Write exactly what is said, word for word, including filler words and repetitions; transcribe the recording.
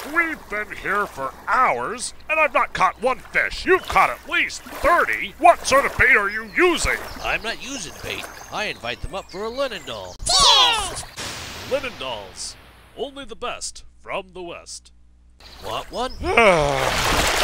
We've been here for hours, and I've not caught one fish. You've caught at least thirty. What sort of bait are you using? I'm not using bait. I invite them up for a linen doll. Cheers! Linen dolls. Only the best from the West. Want one?